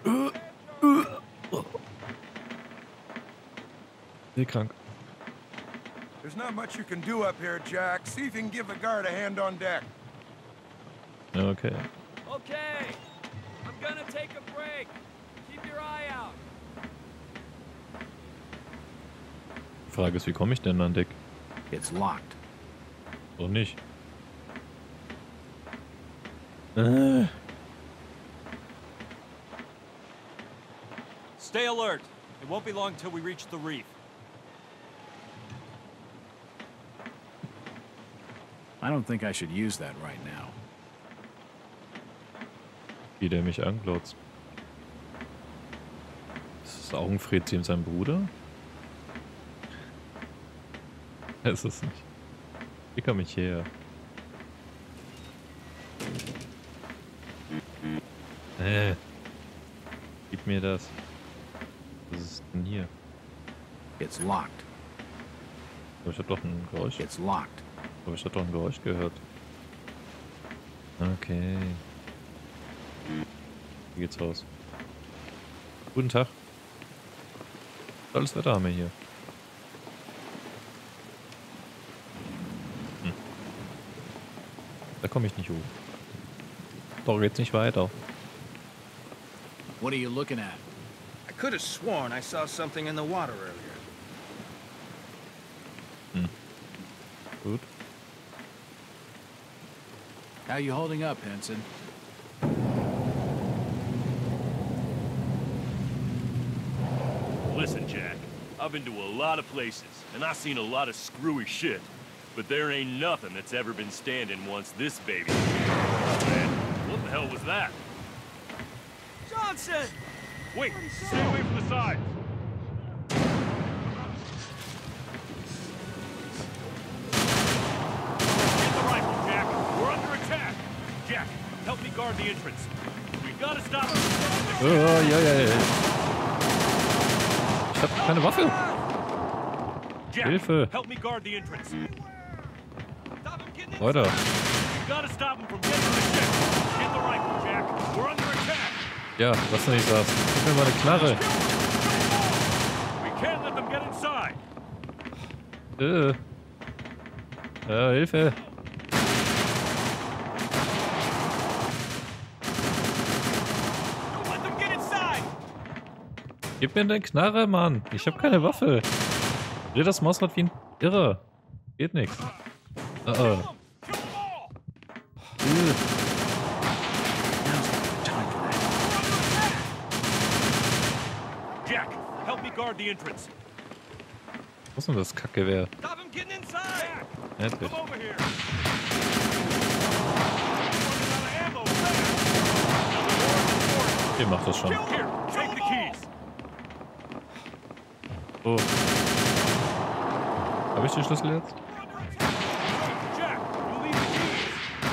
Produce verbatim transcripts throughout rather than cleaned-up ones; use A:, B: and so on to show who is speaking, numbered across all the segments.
A: Nee, krank.
B: There's not much you can do up here, Jack. See if you can give the guard a hand on deck.
A: Ja, okay.
C: Okay, I'm gonna take a break. Keep your eye out.
A: Die Frage ist, wie komme ich denn an Deck?
D: It's locked.
A: Oder nicht? Äh.
C: Stay alert. It won't be long till we reach the reef.
D: I don't think I should use that right now.
A: Wie der mich anglotzt. Ist das Augenfredziehen sein Bruder? Es ist nicht. Hier komm ich her. Äh. Gib mir das. Was ist denn hier?
D: It's locked.
A: Aber ich hab doch ein Geräusch.
D: It's locked.
A: Aber ich hab doch ein Geräusch gehört. Okay. Wie geht's raus? Guten Tag. Tolles Wetter haben wir hier. Hm. Da komme ich nicht hoch. Doch, geht's nicht weiter.
D: What are you looking at?
E: I could have sworn I saw something in the water earlier.
A: Hm. Gut.
D: How you holding up, Henson?
F: Listen, Jack, I've been to a lot of places, and I've seen a lot of screwy shit. But there ain't nothing that's ever been standing once this baby. Man, what the hell was that?
C: Johnson!
F: Wait, stay away from the sides! Get the rifle, Jack. We're under attack. Jack, help me guard the entrance. We gotta stop him.
A: Oh, ja, ja, ja. Ich hab keine Waffe.
F: Jack,
A: Hilfe.
F: help me guard the entrance.
A: Weiter.
F: We gotta stop him from getting to the ship. Get the rifle, Jack. We're under attack.
A: Ja, was denn ich sag's. Gib mir mal eine Knarre.
F: We can't let them get inside.
A: Äh. Ja, Hilfe.
C: Don't let them get inside!
A: Gib mir eine Knarre, Mann. Ich hab keine Waffe. Dreh das Mausrad wie ein Irrer. Geht nix. Uh -oh.
F: Kill them all.
A: Äh.
F: Jack, help me guard the entrance.
A: Was ist denn das Kackgewehr?
C: Stop him getting inside!
A: Endlich.
F: Come over here. Running out of ammo, fast.
A: Ihr macht das schon.
F: Here, take the keys.
A: Oh. Hab ich den Schlüssel jetzt?
F: Jack, you leave the keys.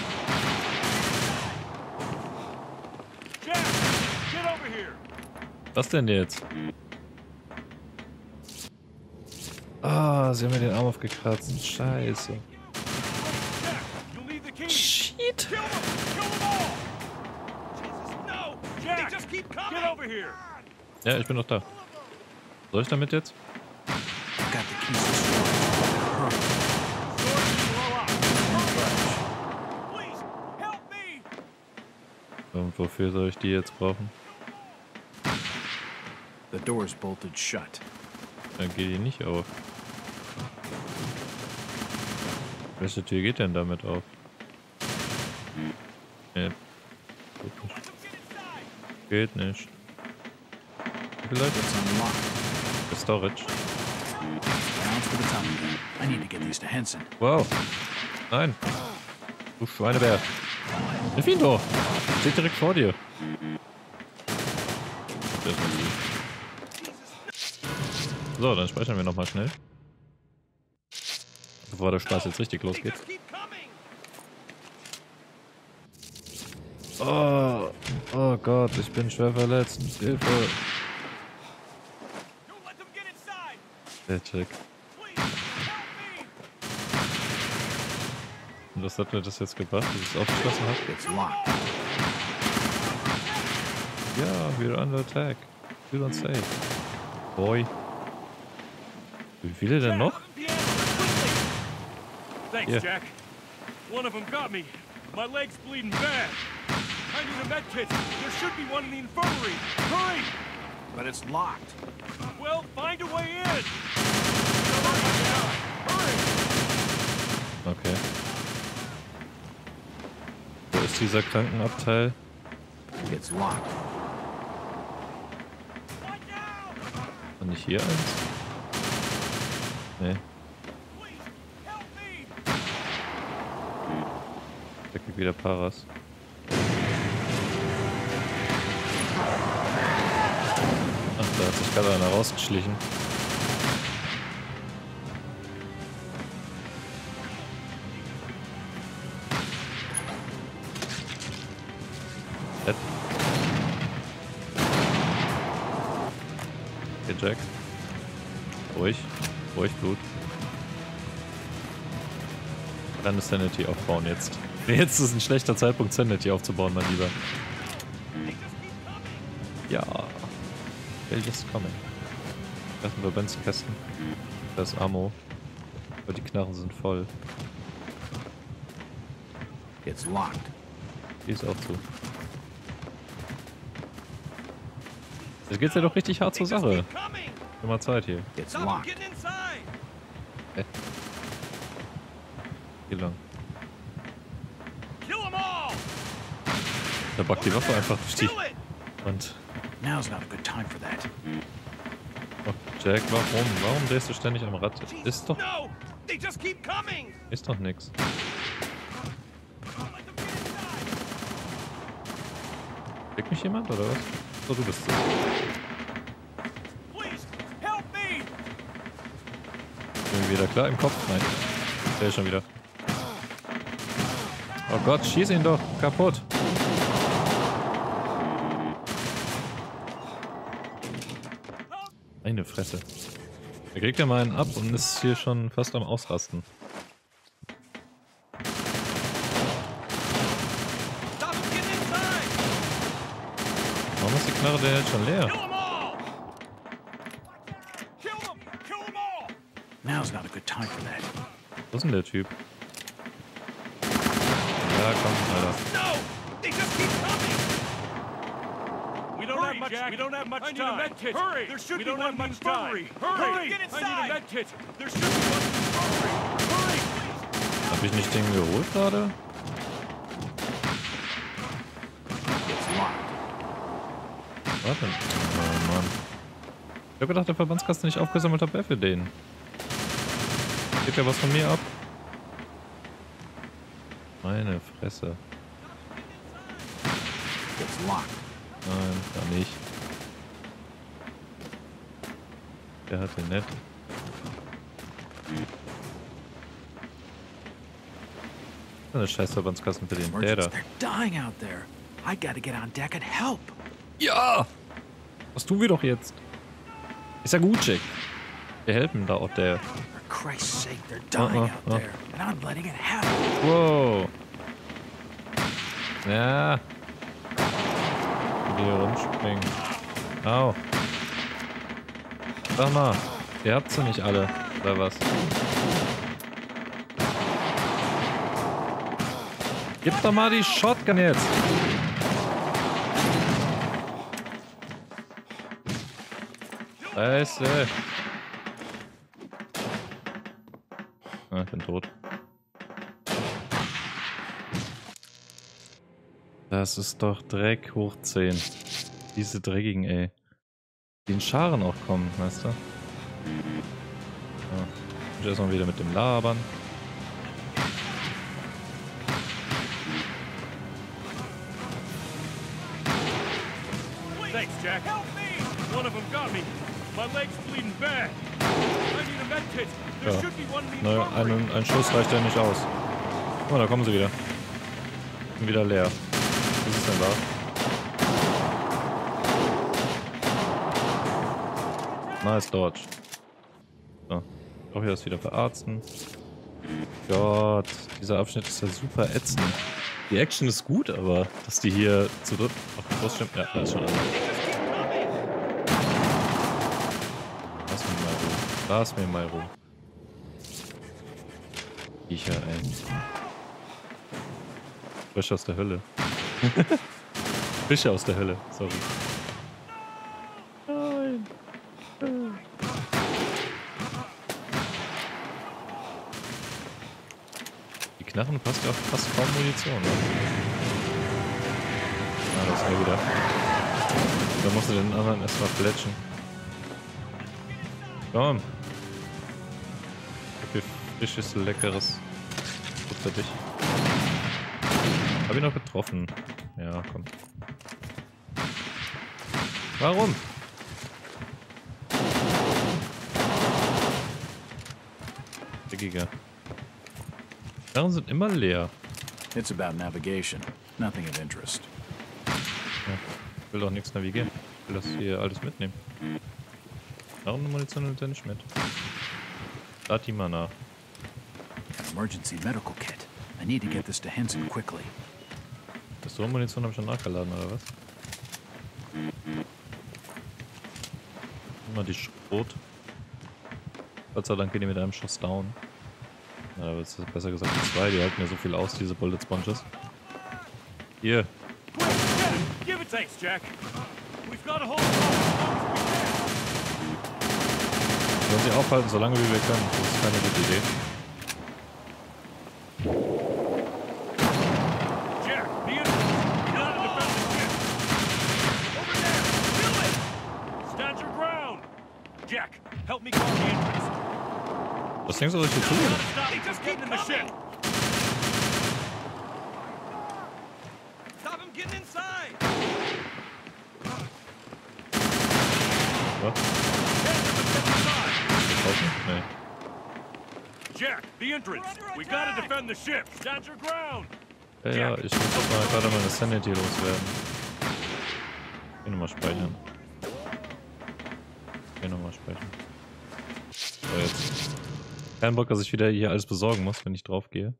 F: Jack, get over here.
A: Was denn jetzt? Ah, sie haben mir den Arm aufgekratzt. Scheiße.
F: Jack, you leave the keys.
A: Shit.
F: Kill them! Kill them all! Jesus, no! Jack,
C: They just keep coming!
F: get over here!
A: Ja, ich bin noch da. Soll ich damit jetzt?
D: I've got the keys to store.
F: Doors blow up.
C: Please, help me!
A: Und wofür soll ich die jetzt brauchen?
D: The door's bolted shut.
A: Dann geht die nicht auf. Welche Tür geht denn damit auf? Nee. Geht nicht.
C: Let them get inside!
A: Geht nicht. Wie viele Leute?
D: It's unlocked.
A: Der Storage.
D: Down for the tunnel. I need to get these to Henson.
A: Wow. Nein. Du Schweinebär. Hilf ihn doch. Steht direkt vor dir. Das ist gut. So, dann speichern wir nochmal schnell. Bevor der Spaß jetzt richtig losgeht.
C: Just keep coming!
A: Oh, oh Gott, ich bin schwer verletzt. Hilfe.
C: Don't let them get inside!
A: Der Check.
C: Please, help me!
A: Und was hat mir das jetzt gebracht, dass ich es aufgeschlossen habe?
D: It's locked.
A: Ja, we're under attack. We're on safe. Boy. Wie viele denn noch?
F: Thanks,
A: Yeah.
F: Jack. One of them got me. My leg's bleeding bad. I need a med kit. There should be one in the infirmary. Hurry!
E: But it's locked.
F: Well, find a way in. Hurry!
A: Okay. Wo ist dieser Krankenabteil?
E: It's locked.
A: Und nicht hier eins? Nee. Da kriegt wieder Paras. Ach, da hat sich gerade einer rausgeschlichen. Ed. Okay, Jack. Ruhig. Ruhig, Blut. Dann ist Sanity aufbauen jetzt. Jetzt ist ein schlechter Zeitpunkt, Sanity aufzubauen, mein Lieber. Ja. They're just coming. Das sind Verbandskästen. Da ist Ammo. Aber die Knarren sind voll.
E: It's locked.
A: Die ist auch zu. Jetzt geht's ja doch richtig hart zur Sache. Immer Zeit hier.
E: It's locked.
A: Hä? Hier lang. Da backt die Waffe einfach durch die Wand.
E: Now's not a good time for that.
A: Oh, Jack, warum? Warum drehst du ständig am Rad? Ist doch... Ist doch nix. Kriegt mich jemand, oder was? So, du bist es. Bin wieder klar im Kopf? Nein. Der ist schon wieder. Oh Gott, schieß ihn doch kaputt. Eine Fresse. Er kriegt ja mal einen ab und ist hier schon fast am Ausrasten. Warum ist die Knarre denn jetzt schon leer?
E: Now's not a good time for that.
A: Wo ist denn der Typ? Ja, komm, Alter.
F: We don't have much. We don't have much time. I need a med kit. Hurry! There should be one in the infirmary. Hurry! Get inside! I need a med kit. There should be one in the infirmary. Hurry!
A: Hab ich nicht den geholt gerade?
E: It's locked.
A: Warte. Oh Mann. Ich hab gedacht, der Verbandskasten nicht aufgesammelt hat, wer für den. Geht ja was von mir ab? Meine Fresse.
E: It's locked.
A: Nein, da nicht. Der hat den nicht. Eine scheiß Verbandskasten für den. Der da.
E: They're dying out there. I gotta get on deck and help.
A: Ja! Was tun wir doch jetzt? Ist ja gut, Jack. Wir helfen da auch der.
E: For Christ's sake, they're dying
A: Uh, uh,
E: out
A: uh.
E: there. And I'm letting it happen.
A: Wow. Ja. Hier rumspringen. Au. Sag mal, ihr habt sie nicht alle, oder was? Gib doch mal die Shotgun jetzt. Scheiße. Ah, ich bin tot. Das ist doch Dreck hoch zehn. Diese dreckigen, ey. Die in Scharen auch kommen, weißt du? Ja. Und erstmal wieder mit dem Labern.
F: Thanks, Jack. Help me! One of them got me. My leg's bleeding bad. I need a med kit. There
A: Ja.
F: should be one in the
A: Naja,
F: infirmary.
A: ein, ein Schuss reicht ja nicht aus. Oh, da kommen sie wieder. Sind wieder leer. Was ist denn da? Nice Dodge. So. Auch hier ist wieder verarzten. Gott, dieser Abschnitt ist ja super ätzend. Die Action ist gut, aber dass die hier zu dritt... Ach, Groß stimmt. Ja, da ist schon einer. Lass mich mal Ruhe. Lass mir mal Ruhe. Viecher, ey. Fische aus der Hölle. Fische aus der Hölle, sorry. Nein. Die Knarren passt ja auch fast kaum Munition, ne? Ah, das ist ja wieder. Da musst du den anderen erstmal fletschen. Komm. Wie viel Fisch ist leckeres. Gut für dich. Hab ihn noch getroffen. Ja, komm. Warum? Dickiger. Darin sind immer leer.
D: It's about navigation. Nothing of interest.
A: Ja, ich will doch nichts navigieren. Ich will das hier alles mitnehmen. Warum eine Munition nimmt er nicht mit? Lati Mana.
D: An emergency medical kit. I need to get this to Henson quickly.
A: Pistolenmunition habe ich schon nachgeladen, oder was? Immer die Schrot. Gott sei Dank gehen die mit einem Schuss down. Ja, aber es ist besser gesagt zwei, die halten ja so viel aus, diese Bullet Sponges. Hier.
F: Give it thanks, Jack. We've got a hold
A: Wir wollen sie aufhalten, so lange wie wir können. Das ist keine gute Idee.
F: Jack, the entrance. We gotta defend the ship. Over there. Do it. Stand your ground. Jack, help me guard the entrance.
A: Was denkst du, was ich hier tue?
F: Stop him from getting in the ship.
C: Stop him getting inside!
A: Was? Nee.
F: Jack, the entrance. We gotta defend the ship. Stand your ground.
A: Ja, ja, ich muss jetzt mal gerade meine Sanity loswerden. Hier nochmal speichern. Hier nochmal speichern. So, jetzt. Kein Bock, dass ich wieder hier alles besorgen muss, wenn ich drauf gehe.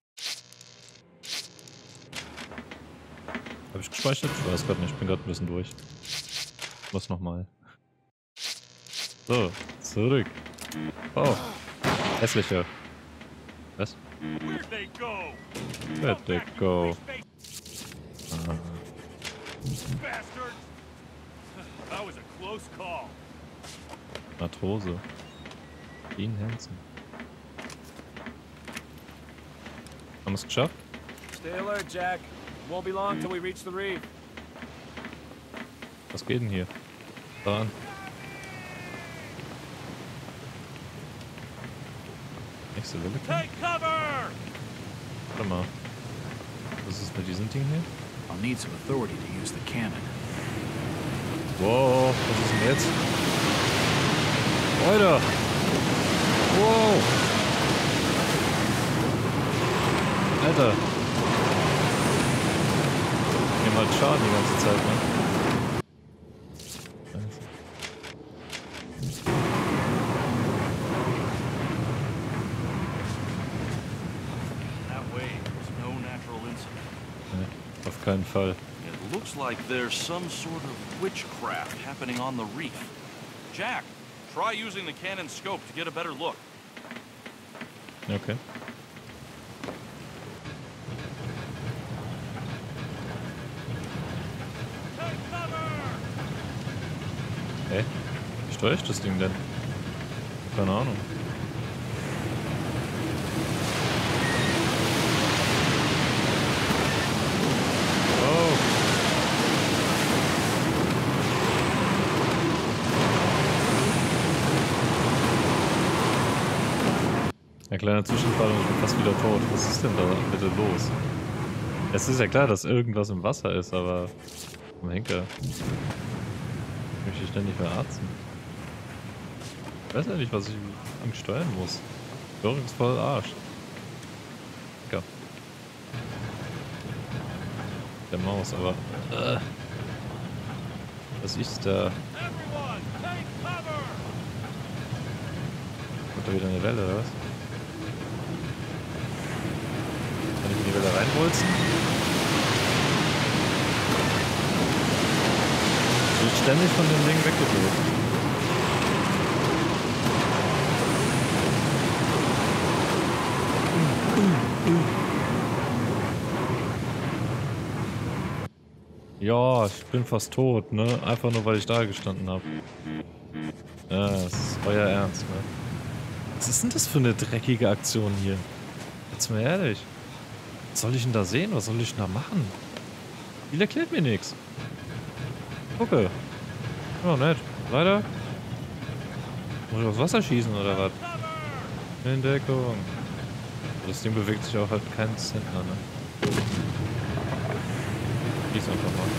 A: Habe ich gespeichert? Ich weiß gerade nicht, ich bin gerade ein bisschen durch. Was nochmal? So, zurück. Oh, hässlicher. Was?
F: Where'd they go?
A: Where'd they go? Ah.
F: Bastards! That was a close call.
A: Matrose. Dean Hansen. Haben wir es geschafft?
C: Stay alert, Jack. Won't be long till we reach the reef.
A: Was geht denn hier? Da an. Nächste Welle.
F: Take cover!
A: Warte mal. Was ist mit diesem Ding hier?
D: I'll need some authority to use the cannon.
A: Wow, was ist denn jetzt? Alter! Wow! Alter! Ich nehme halt Schaden die ganze Zeit, ne?
G: That way, there's no natural incident.
A: Nee, auf keinen Fall.
G: It looks like there's some sort of witchcraft happening on the reef. Jack, try using the cannon scope to get a better look.
A: Okay.
F: Take cover!
A: Hä? Wie steuere ich das Ding denn? Keine Ahnung. Oh. Ein kleiner Zwischenfall und ich bin fast wieder tot. Was ist denn da bitte los? Es ist ja klar, dass irgendwas im Wasser ist, aber... Am Henker. Ich möchte ich ständig verarzen. Ich weiß ja nicht, was ich am steuern muss. Steuerung ist voll Arsch. Henker. Der Maus, aber... Äh, was ist da?
F: Everyone, take cover!
A: Kommt da wieder eine Welle, oder was? Kann ich in die Welle reinbolzen? ständig von dem Ding weggeblockt. Ja, ich bin fast tot, ne? Einfach nur, weil ich da gestanden habe. Ja, das ist euer Ernst, ne? Was ist denn das für eine dreckige Aktion hier? Jetzt mal ehrlich. Was soll ich denn da sehen? Was soll ich denn da machen? Die erklärt mir nichts. Gucke. Oh, nett. Weiter. Muss ich aufs Wasser schießen oder was? In Deckung. Das Ding bewegt sich auch halt keinen Zentner, ne? Schieß einfach mal.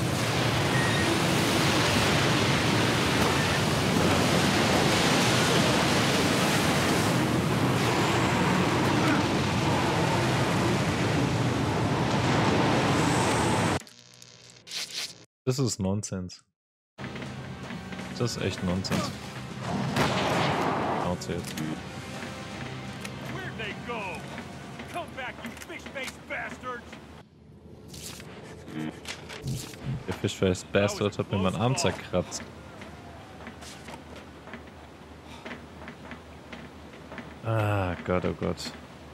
A: Das ist Nonsens. Das ist echt Nonsens. Erzählt.
F: Where'd they go? Come back, you fish-faced bastards!
A: Der Fischface Bastard hat mir meinen Arm zerkratzt. Ah, Gott, oh Gott.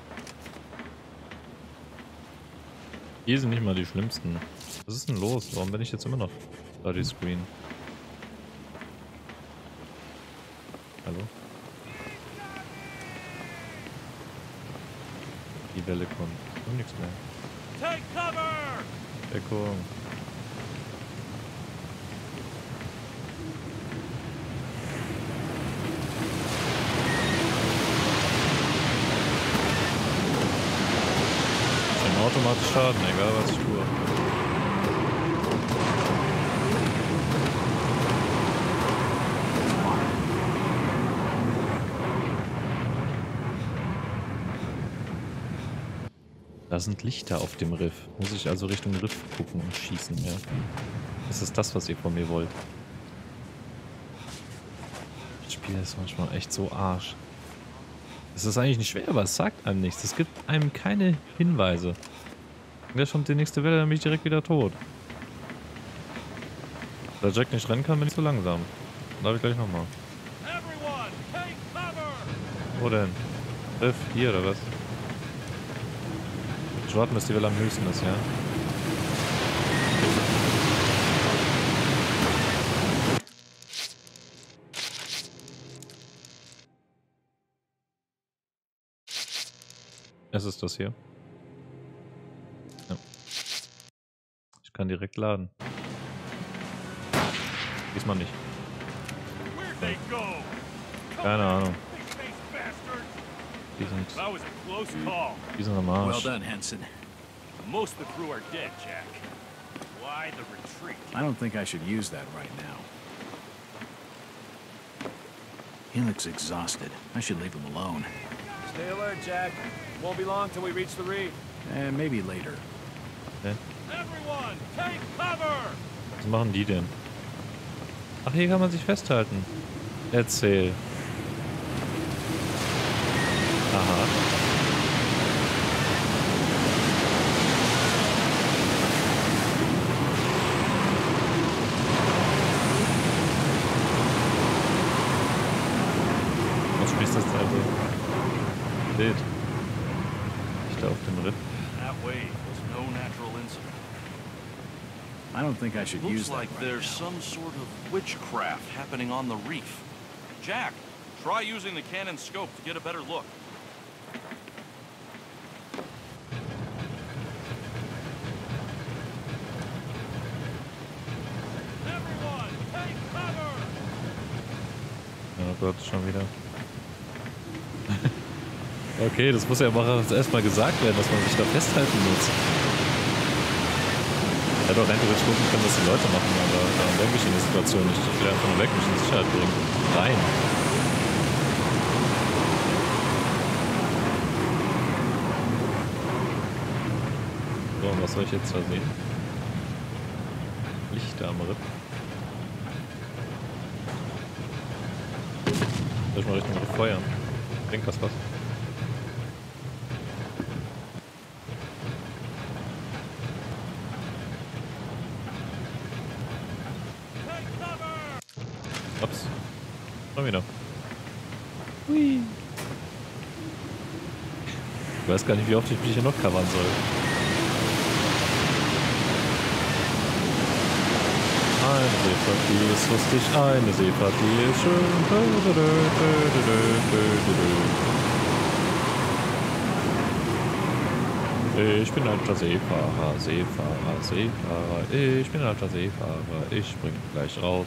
A: Hier sind nicht mal die schlimmsten. Was ist denn los? Warum bin ich jetzt immer noch Bloody Screen? Hallo? Die Welle kommt. Und nichts mehr.
F: Take cover!
A: Deckung. Ich nehme automatisch Schaden, egal was ich tue. Da sind Lichter auf dem Riff. Muss ich also Richtung Riff gucken und schießen, ja. Ist das das, was ihr von mir wollt? Das Spiel ist manchmal echt so Arsch. Es ist eigentlich nicht schwer, aber es sagt einem nichts. Es gibt einem keine Hinweise. Wenn der schon die nächste Welle, dann bin ich direkt wieder tot. Da Jack nicht rennen kann, bin ich zu langsam. Darf ich gleich nochmal. Wo denn? Riff, hier oder was? Ich warte, bis die Welle am höchsten ist, ja? Es ist das hier. Ja. Ich kann direkt laden. Diesmal nicht. Keine Ahnung. Die sind, die sind am Arsch.
D: Well done, Henson.
F: Most of the crew are dead, Jack. Why the retreat?
D: I don't think I should use that right now. He looks exhausted. I should leave him alone.
C: Stay alert, Jack. Won't be long till we reach the reef.
D: And maybe later.
A: Okay.
F: Everyone, take cover!
A: Was machen die denn? Ach, hier kann man sich festhalten. Erzähl. Aha. Was sprichst du jetzt also? Bild. Ich da auf dem Riff.
G: That wave was no natural incident.
D: I don't think I should use
G: Looks
D: that
G: like
D: right
G: there's
D: now.
G: some sort of witchcraft happening on the reef. Jack, try using the Canon scope to get a better look.
F: Everyone, take cover!
A: Oh Gott, schon wieder. Okay, das muss ja aber erstmal gesagt werden, dass man sich da festhalten muss. Ich hätte auch rein theoretisch gucken können, was die Leute machen, aber daran denke ich in der Situation nicht. Ich will einfach nur weg, mich in Sicherheit bringen. Rein. So, und was soll ich jetzt da sehen? Lichter am Riff. Soll ich mal Richtung Riff feuern? Bringt das was?
F: Take cover!
A: Ups. Mal wieder. Hui. Ich weiß gar nicht, wie oft ich mich hier noch covern soll. Eine Seefahrt, die ist lustig. Eine Seefahrt, die ist schön. Ich bin alter Seefahrer, Seefahrer, Seefahrer. Ich bin alter Seefahrer. Ich spring gleich raus.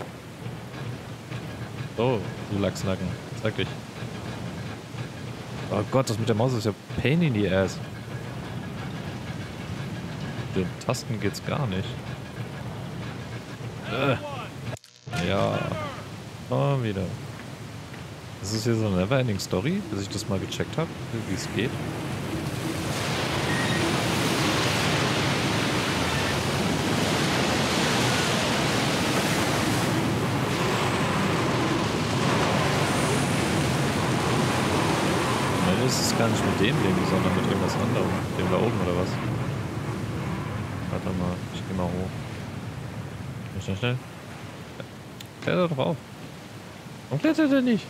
A: So, du Lachsnacken. Zeig dich. Oh Gott, das mit der Maus ist ja pain in the ass. Mit den Tasten geht's gar nicht. Äh. Ja. Oh, wieder. Das ist hier so eine Neverending Story, bis ich das mal gecheckt habe, wie es geht. Ist es gar nicht mit dem Ding, sondern mit irgendwas anderem. Dem da oben oder was? Warte mal, ich geh mal hoch. Schnell, schnell. Kletter doch auf. Warum klettert er nicht?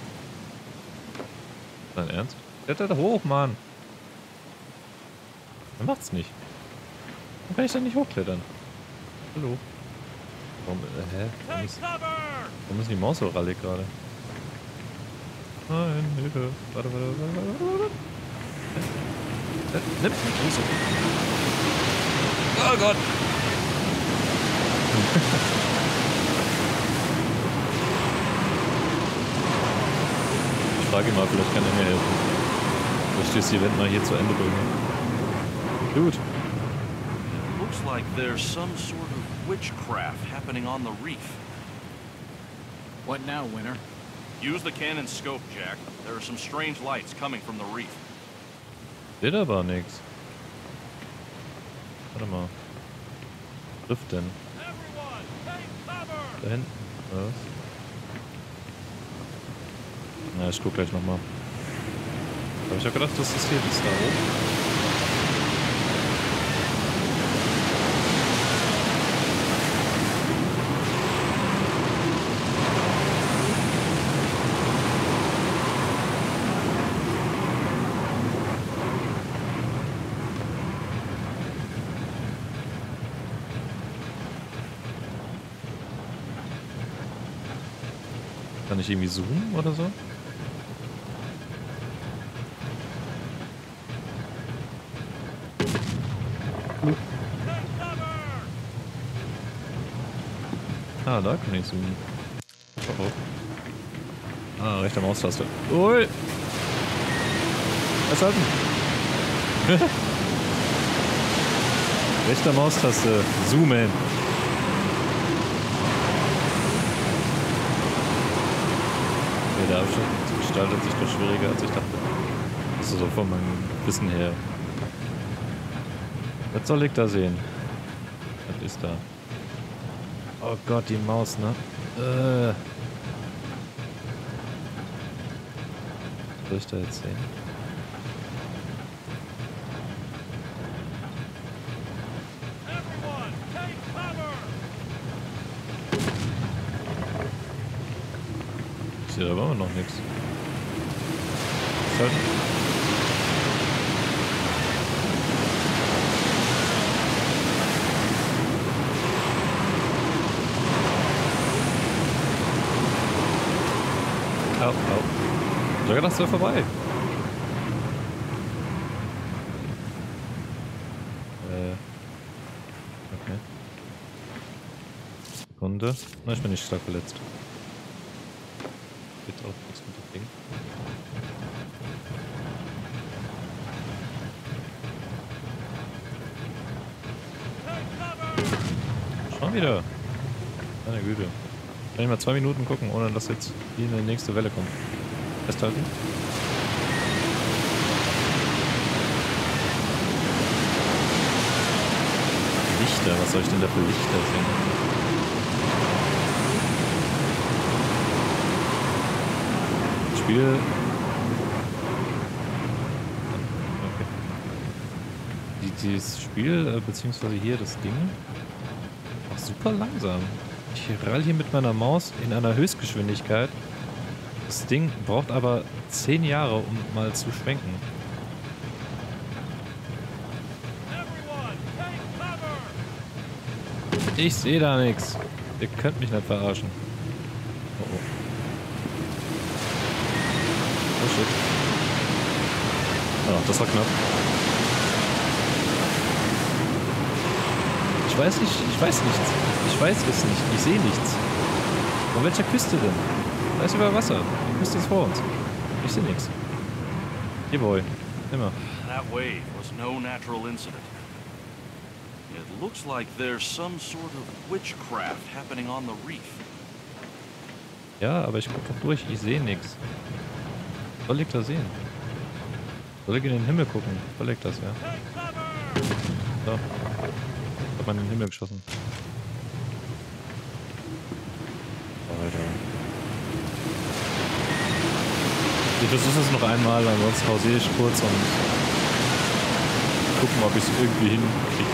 A: Dein Ernst? Kletter doch hoch, Mann. Er macht's nicht. Warum kann ich denn nicht hochklettern? Hallo? Warum, äh, hä? Warum ist, warum ist die Maus so rallig gerade? Nein, Hilfe. Warte, warte, warte, warte, warte. Nimm mich nicht so. Oh Gott. Ich frage ihn mal, vielleicht kann er mir helfen. Ich möchte das Event mal hier zu Ende bringen. Gut.
G: Looks like there's some sort of witchcraft happening on the reef.
D: What now, Winter?
G: Use the cannon scope, Jack. There are some strange lights coming from the reef.
A: Wird aber nix. Warte mal. Was trifft denn? Da hinten. Was? Na, ich guck gleich nochmal. Hab ich auch gedacht, das ist hier das da oben. Kann ich irgendwie zoomen oder so? Ah, da kann ich zoomen. Oh oh. Ah, rechte Maustaste. Ui! Festhalten! Rechte Maustaste. Zoomen. Der Abstand gestaltet sich doch schwieriger, als ich dachte. Also so von meinem Wissen her. Was soll ich da sehen? Was ist da? Oh Gott, die Maus, ne? Äh. Was soll ich da jetzt sehen? Hier war noch nichts. Au, au. Ich hab gedacht, es wäre vorbei. Äh. Okay. Sekunde. Na, ich bin nicht stark verletzt. Geht auch nichts mit dem Ding. Schon wieder. Meine Güte. Kann ich mal zwei Minuten gucken, ohne dass jetzt hier eine nächste Welle kommt. Festhalten. Lichter, was soll ich denn da für Lichter sehen? Spiel. Okay. Die, dieses Spiel, äh, beziehungsweise hier das Ding, auch super langsam. Ich rall hier mit meiner Maus in einer Höchstgeschwindigkeit. Das Ding braucht aber zehn Jahre, um mal zu schwenken.
C: Everyone, take cover!
A: Ich sehe da nichts. Ihr könnt mich nicht verarschen. Oh oh. Oh shit. Oh, das war knapp. Ich weiß nicht, ich weiß nichts. Ich weiß es nicht. Ich sehe nichts. Von welcher Küste denn? Da ist über Wasser. Die Küste ist vor uns. Ich sehe nichts. Hier, Boy. Immer.
G: That wave was no natural incident. It looks like there's some sort of witchcraft happening on the reef.
A: Ja, aber ich guck doch durch. Ich sehe nichts. Was soll ich da sehen? Soll ich in den Himmel gucken? Was soll ich das, ja?
C: Take cover!
A: So. Ich hab mal in den Himmel geschossen. Alter. Ich versuche es noch einmal, ansonsten pausiere ich kurz und gucken, ob ich es irgendwie hinkriege.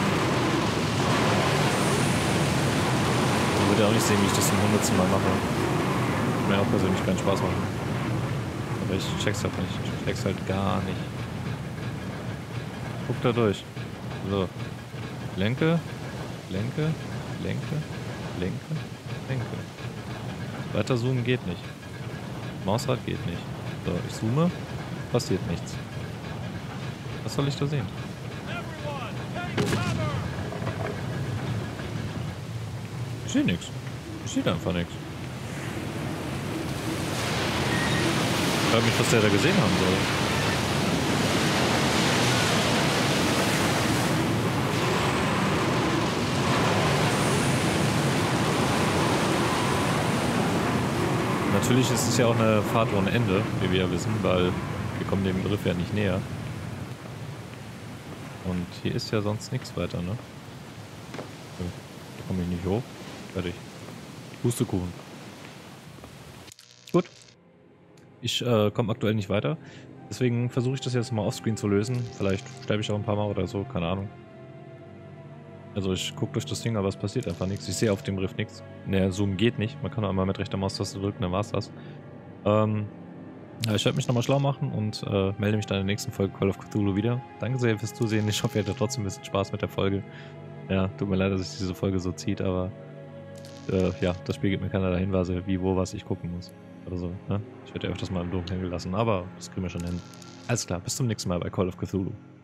A: Ich würde ja auch nicht sehen, wie ich das zum hundertsten Mal mache. Würde mir auch persönlich keinen Spaß machen. Aber ich check's halt nicht. Ich check's halt gar nicht. Guck da durch. So. Lenke, lenke, lenke, lenke, lenke. Weiter zoomen geht nicht. Mausrad geht nicht. So, ich zoome, passiert nichts. Was soll ich da sehen?
C: Everyone, take cover!
A: Ich sehe nichts. Ich sehe einfach nichts. Ich frage mich, was der da gesehen haben soll. Natürlich ist es ja auch eine Fahrt ohne Ende, wie wir ja wissen, weil wir kommen dem Riff ja nicht näher. Und hier ist ja sonst nichts weiter, ne? Da komme ich nicht hoch. Fertig. Pustekuchen. Gut. Ich äh, komme aktuell nicht weiter. Deswegen versuche ich das jetzt mal offscreen zu lösen. Vielleicht sterbe ich auch ein paar Mal oder so, keine Ahnung. Also ich gucke durch das Ding, aber es passiert einfach nichts. Ich sehe auf dem Riff nichts. Ne, Zoom geht nicht. Man kann nur einmal mit rechter Maustaste drücken, dann war's das. Ähm, ja, ich werde mich nochmal schlau machen und äh, melde mich dann in der nächsten Folge Call of Cthulhu wieder. Danke sehr fürs Zusehen. Ich hoffe, ihr hattet trotzdem ein bisschen Spaß mit der Folge. Ja, tut mir leid, dass sich diese Folge so zieht, aber äh, ja, das Spiel gibt mir keinerlei Hinweise, wie, wo, was ich gucken muss. Oder so, ne? Ich werde ja öfters mal im Dunkeln hängen lassen, aber das kriegen wir schon hin. Alles klar, bis zum nächsten Mal bei Call of Cthulhu.